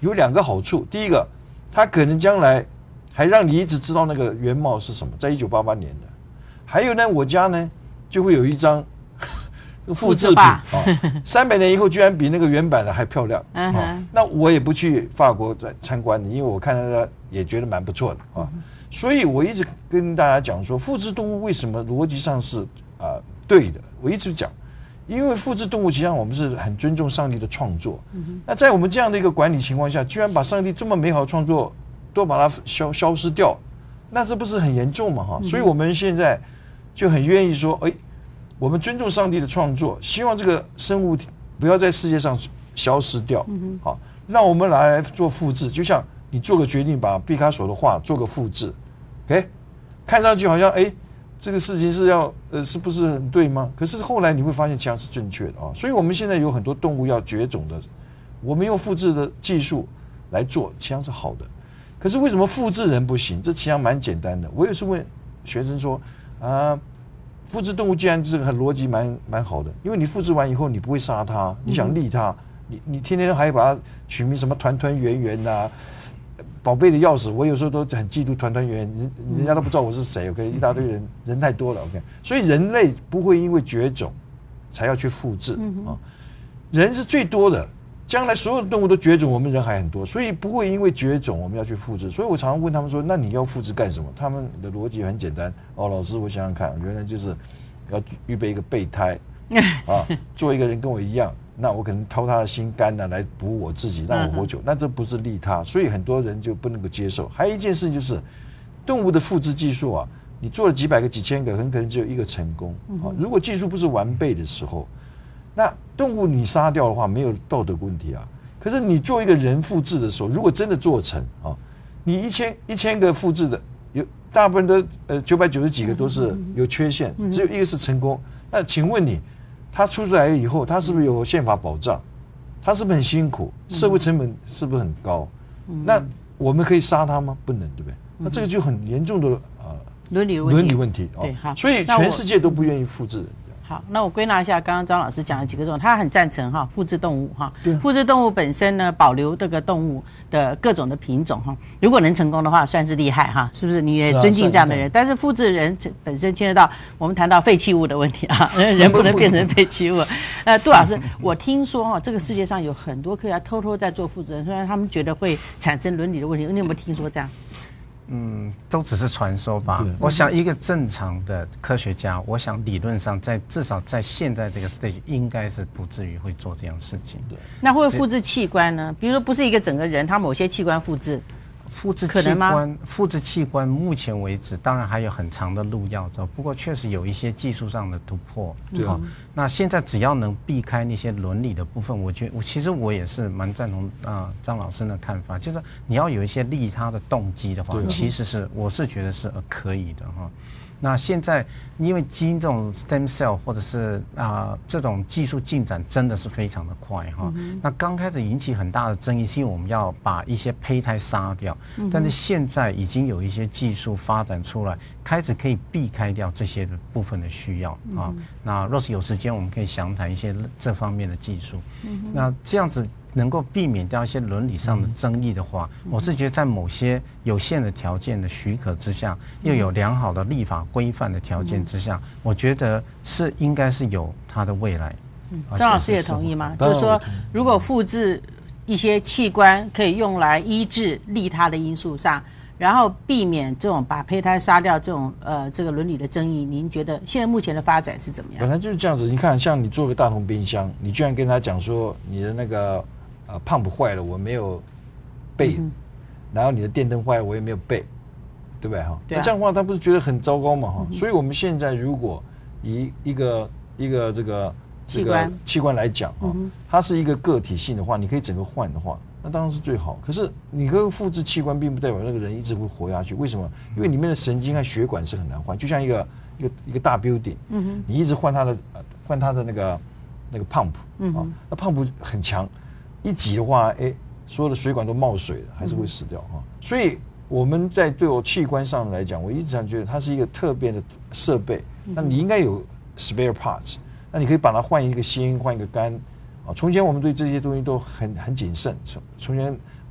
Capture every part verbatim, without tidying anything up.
有两个好处，第一个，它可能将来还让你一直知道那个原貌是什么，在一九八八年的。还有呢，我家呢就会有一张复制品啊，三百年以后居然比那个原版的还漂亮啊！那我也不去法国再参观的，因为我看到它也觉得蛮不错的啊。所以我一直跟大家讲说，复制动物为什么逻辑上是啊对的？我一直讲，因为复制动物实际上我们是很尊重上帝的创作。那在我们这样的一个管理情况下，居然把上帝这么美好的创作都把它消消失掉，那这不是很严重嘛？哈！所以我们现在就很愿意说，哎。我们尊重上帝的创作，希望这个生物体不要在世界上消失掉。好，让我们来做复制，就像你做个决定，把毕卡索的画做个复制 ，OK， 看上去好像哎，这个事情是要呃是不是很对吗？可是后来你会发现这样是正确的啊。所以我们现在有很多动物要绝种的，我们用复制的技术来做，其实是好的。可是为什么复制人不行？这其实蛮简单的。我也是问学生说啊。复制动物既然这个很逻辑蛮蛮好的，因为你复制完以后你不会杀它，你想利它，你你天天还把它取名什么团团圆圆呐，宝贝的钥匙，我有时候都很嫉妒团团圆圆，人人家都不知道我是谁 ，OK， 一大堆人人太多了 ，OK， 所以人类不会因为绝种才要去复制啊，人是最多的，将来所有的动物都绝种，我们人还很多，所以不会因为绝种我们要去复制。所以我常常问他们说：“那你要复制干什么？”他们的逻辑很简单。哦，老师，我想想看，原来就是要预备一个备胎啊，做一个人跟我一样，那我可能掏他的心肝呢、啊，来补我自己，让我活久。那这不是利他，所以很多人就不能够接受。还有一件事就是，动物的复制技术啊，你做了几百个、几千个，很可能只有一个成功啊。如果技术不是完备的时候，那动物你杀掉的话没有道德问题啊，可是你做一个人复制的时候，如果真的做成啊，你一千一千个复制的，有大部分都呃九百九十几个都是有缺陷，只有一个是成功。那请问你，它出来以后，它是不是有宪法保障？它是不是很辛苦？社会成本是不是很高？那我们可以杀它吗？不能，对不对？那这个就很严重的呃伦理伦理问题啊。 对，好， 所以全世界都不愿意复制人。 好，那我归纳一下刚刚张老师讲的几个重点，他很赞成哈复制动物哈，复制动物本身呢，保留这个动物的各种的品种哈，如果能成功的话，算是厉害哈，是不是？你也尊敬这样的人，但是复制人本身牵涉到我们谈到废弃物的问题啊，人不能变成废弃物。呃，杜老师，我听说哈，这个世界上有很多科学家偷偷在做复制人，虽然他们觉得会产生伦理的问题，你有没有听说这样？ 嗯，都只是传说吧。我想一个正常的科学家，我想理论上在至少在现在这个 stage 应该是不至于会做这样事情。对， 那会不会复制器官呢？比如说不是一个整个人，他某些器官复制。 复制器官，复制器官，目前为止当然还有很长的路要走，不过确实有一些技术上的突破。对、哦，那现在只要能避开那些伦理的部分，我觉得我其实我也是蛮赞同啊、呃、张老师的看法，就是你要有一些利他的动机的话，其实是我是觉得是可以的哈。那现在因为基因这种 stem cell 或者是啊、呃、这种技术进展真的是非常的快哈、嗯。那刚开始引起很大的争议，是因为我们要把一些胚胎杀掉，嗯、但是现在已经有一些技术发展出来，开始可以避开掉这些的部分的需要啊。嗯、那若是有时间，我们可以详谈一些这方面的技术。嗯、那这样子能够避免掉一些伦理上的争议的话，嗯、我是觉得在某些有限的条件的许可之下，嗯、又有良好的立法规范的条件之下，嗯、我觉得是应该是有它的未来。 嗯、张老师也同意吗？就是说，如果复制一些器官可以用来医治利他的因素上，然后避免这种把胚胎杀掉这种呃这个伦理的争议，您觉得现在目前的发展是怎么样？ 本来就是这样子。你看，像你做个大同冰箱，你居然跟他讲说你的那个呃pump坏了，我没有备，嗯、然后你的电灯坏了，我也没有备，对不对哈？啊、那这样的话，他不是觉得很糟糕嘛哈？嗯、所以我们现在如果以一个一个这个这个器官来讲哈，嗯、它是一个个体性的话，你可以整个换的话，那当然是最好。可是你可以复制器官，并不代表那个人一直会活下去。为什么？因为里面的神经和血管是很难换，就像一个一个一个大 building，嗯、你一直换它的换它的那个那个 pump，嗯、啊，那 pump 很强，一挤的话，哎，所有的水管都冒水了，还是会死掉哈、嗯。所以我们在对我器官上来讲，我一直想觉得它是一个特别的设备，那你应该有 spare parts， 那你可以把它换一个心，换一个肝。啊，从前我们对这些东西都很很谨慎。从前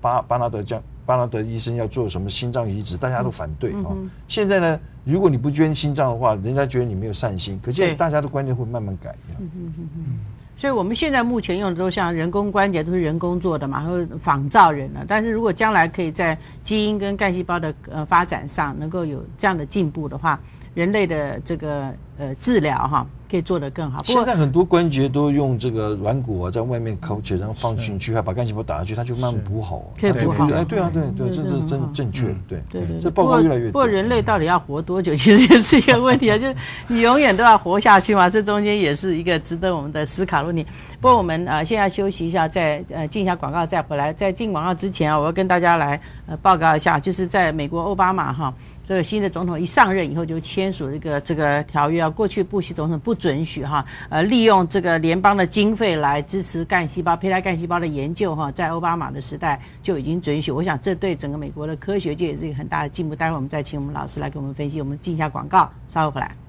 巴巴纳德将巴纳德医生要做什么心脏移植，大家都反对啊。现在呢，如果你不捐心脏的话，人家觉得你没有善心，可见大家的观念会慢慢改。嗯嗯嗯嗯。所以我们现在目前用的都像人工关节都是人工做的嘛，或者仿造人了。但是如果将来可以在基因跟干细胞的呃发展上能够有这样的进步的话，人类的这个呃治疗哈可以做得更好。 现在很多关节都用这个软骨啊，在外面烤起来，然后放进去，还把干细胞打下去，它就慢慢补好。 可以补好。 哎，对啊，对对，这是正正确的，对对对。这报告越来越多。 不过人类到底要活多久，其实也是一个问题啊，就是你永远都要活下去嘛，这中间也是一个值得我们的思考的问题。不过我们呃现在休息一下，再呃进一下广告，再回来。在进广告之前啊，我要跟大家来呃报告一下，就是在美国奥巴马哈。这个新的总统一上任以后就签署这个这个条约啊，过去布希总统不准许哈，呃，利用这个联邦的经费来支持干细胞、胚胎干细胞的研究哈，在奥巴马的时代就已经准许。我想这对整个美国的科学界也是一个很大的进步。待会我们再请我们老师来给我们分析。我们进一下广告，稍后回来。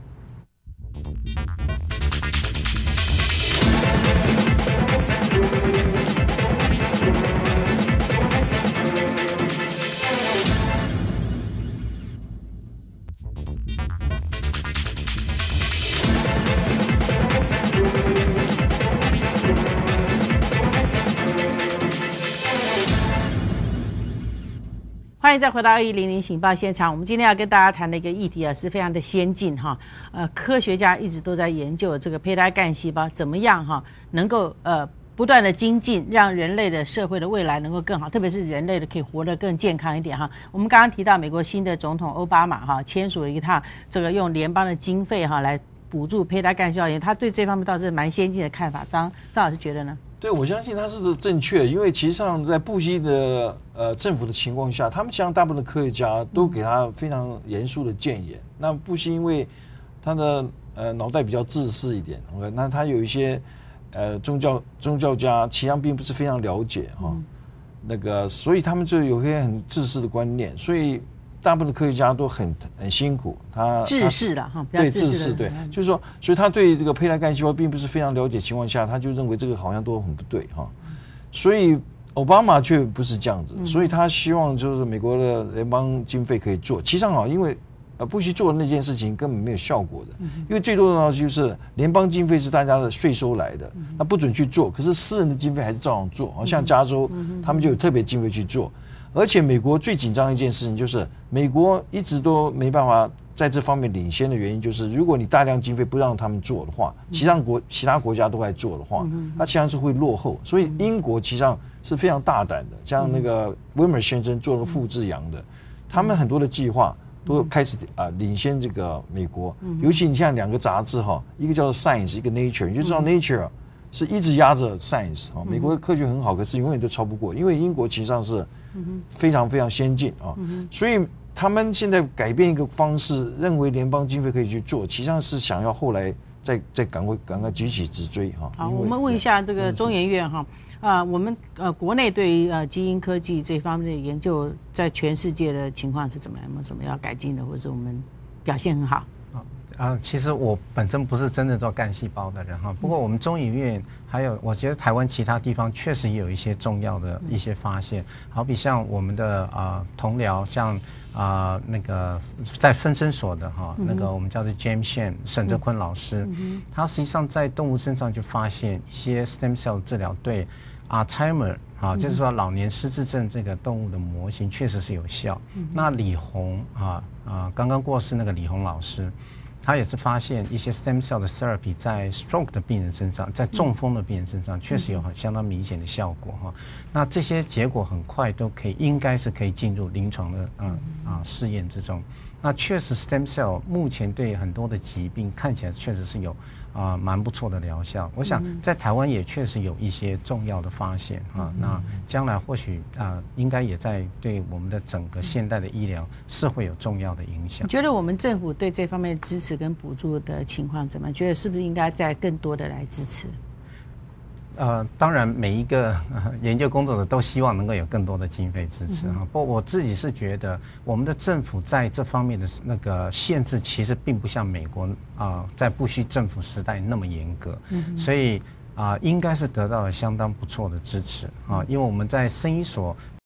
欢迎再回到二一零零醒报现场。我们今天要跟大家谈的一个议题啊，是非常的先进哈。呃，科学家一直都在研究这个胚胎干细胞怎么样哈，能够呃不断的精进，让人类的社会的未来能够更好，特别是人类的可以活得更健康一点哈。我们刚刚提到美国新的总统奥巴马哈，签署了一趟这个用联邦的经费哈来补助胚胎干细胞研究，他对这方面倒是蛮先进的看法。张张老师觉得呢？ 对，我相信他是正确，因为其实上在布希的呃政府的情况下，他们实际上大部分的科学家都给他非常严肃的谏言。那布希因为他的呃脑袋比较自私一点，那他有一些呃宗教宗教家，其实上并不是非常了解哈、哦，那个所以他们就有一些很自私的观念，所以大部分的科学家都很很辛苦，他自私了哈， 对自私，对，就是说，所以他对这个胚胎干细胞并不是非常了解情况下，他就认为这个好像都很不对哈，所以奥巴马却不是这样子，所以他希望就是美国的联邦经费可以做，其实上啊，因为呃布希做的那件事情根本没有效果的，因为最重要的就是联邦经费是大家的税收来的，那不准去做，可是私人的经费还是照样做，像加州他们就有特别经费去做。而且美国最紧张的一件事情就是，美国一直都没办法在这方面领先的原因，就是如果你大量经费不让他们做的话，其他国其他国家都在做的话，它实际上是会落后。所以英国实际上是非常大胆的，像那个威尔先生做了复制羊的，他们很多的计划都开始啊领先这个美国。尤其你像两个杂志哈，一个叫做 Science， 一个 Nature， 你就知道 Nature 是一直压着 Science 哈，美国的科学很好，可是永远都超不过，因为英国其实上是非常非常先进啊，所以他们现在改变一个方式，认为联邦经费可以去做，其实上是想要后来再再赶快赶快急起直追哈。 好，我们问一下这个中研院哈，啊，我们呃国内对于呃基因科技这方面的研究，在全世界的情况是怎么样？有没有什么要改进的，或者是我们表现很好？ 啊，其实我本身不是真正做干细胞的人哈，不过我们中研院还有，我觉得台湾其他地方确实也有一些重要的一些发现，好比像我们的啊、呃、同僚，像啊、呃、那个在分身所的哈，那个我们叫做 James Shen 沈哲坤老师，他实际上在动物身上就发现一些 stem cell 治疗对 Alzheimer 啊，就是说老年失智症这个动物的模型确实是有效。那李红啊啊刚刚过世那个李红老师。他也是发现一些 stem cell 的 therapy 在 stroke 的病人身上，在中风的病人身上，确实有很相当明显的效果哈。那这些结果很快都可以，应该是可以进入临床的嗯啊试验之中。那确实 stem cell 目前对很多的疾病看起来确实是有啊蛮不错的疗效。我想在台湾也确实有一些重要的发现啊。那将来或许啊应该也在对我们的整个现代的医疗是会有重要的影响。 你觉得我们政府对这方面支持跟补助的情况怎么样？觉得是不是应该再更多的来支持？ 呃，当然每一个、呃、研究工作者都希望能够有更多的经费支持哈。不过我自己是觉得，我们的政府在这方面的那个限制，其实并不像美国啊、呃，在布希政府时代那么严格，嗯、所以啊、呃，应该是得到了相当不错的支持啊。因为我们在生医所